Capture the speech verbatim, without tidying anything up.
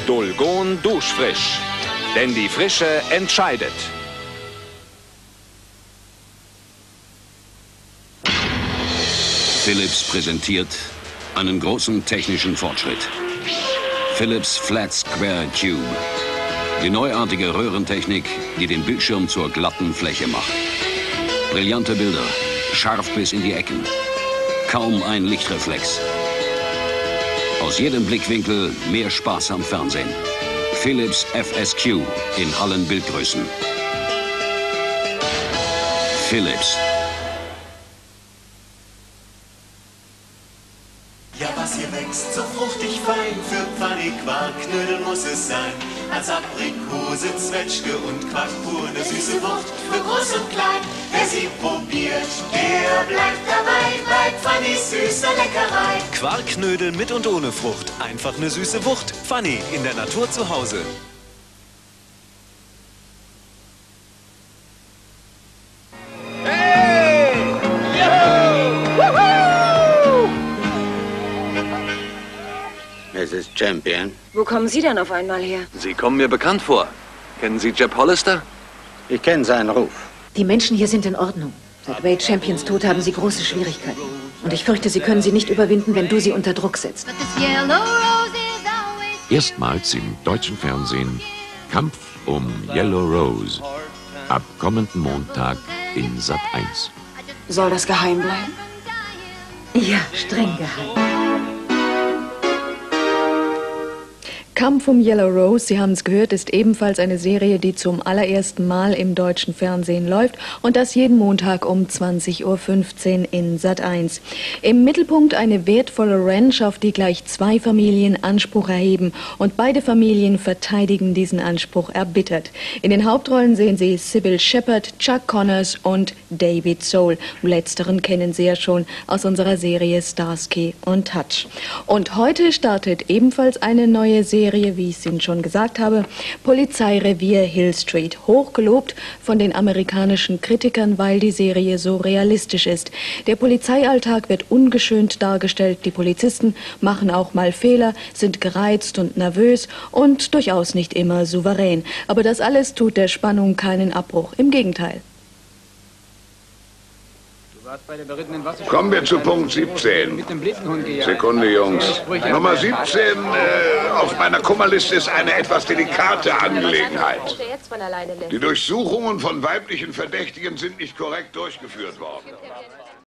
Dulgon Duschfrisch. Denn die Frische entscheidet. Philips präsentiert einen großen technischen Fortschritt. Philips Flat Square Tube. Die neuartige Röhrentechnik, die den Bildschirm zur glatten Fläche macht. Brillante Bilder, scharf bis in die Ecken. Kaum ein Lichtreflex. Aus jedem Blickwinkel mehr Spaß am Fernsehen. Philips F S Q in allen Bildgrößen. Philips. Ja, was hier wächst, so fruchtig fein, für Pfanne, Quarkknödel muss es sein. Als Aprikose, Zwetschge und Quark pur, eine süße Wucht für groß und klein. Wer sie probiert, der bleibt dabei, bei Pfannys süßer Leckerei. Quarkknödel mit und ohne Frucht, einfach eine süße Wucht. Pfanny, in der Natur zu Hause. Misses Champion. Wo kommen Sie denn auf einmal her? Sie kommen mir bekannt vor. Kennen Sie Jeb Hollister? Ich kenne seinen Ruf. Die Menschen hier sind in Ordnung. Seit Wade Champions Tod haben sie große Schwierigkeiten. Und ich fürchte, sie können sie nicht überwinden, wenn du sie unter Druck setzt. Erstmals im deutschen Fernsehen Kampf um Yellow Rose. Ab kommenden Montag in Sat eins. Soll das geheim bleiben? Ja, streng geheim. Kampf um Yellow Rose, Sie haben es gehört, ist ebenfalls eine Serie, die zum allerersten Mal im deutschen Fernsehen läuft und das jeden Montag um zwanzig Uhr fünfzehn in Sat eins. Im Mittelpunkt eine wertvolle Ranch, auf die gleich zwei Familien Anspruch erheben und beide Familien verteidigen diesen Anspruch erbittert. In den Hauptrollen sehen Sie Sybil Shepherd, Chuck Connors und David Soul. Letzteren kennen Sie ja schon aus unserer Serie Starsky und Hutch. Und heute startet ebenfalls eine neue Serie, wie ich es Ihnen schon gesagt habe, Polizeirevier Hill Street. Hochgelobt von den amerikanischen Kritikern, weil die Serie so realistisch ist. Der Polizeialltag wird ungeschönt dargestellt. Die Polizisten machen auch mal Fehler, sind gereizt und nervös und durchaus nicht immer souverän. Aber das alles tut der Spannung keinen Abbruch. Im Gegenteil. Kommen wir zu Punkt siebzehn. Sekunde, Jungs. Nummer siebzehn äh, auf meiner Kummerliste ist eine etwas delikate Angelegenheit. Die Durchsuchungen von weiblichen Verdächtigen sind nicht korrekt durchgeführt worden.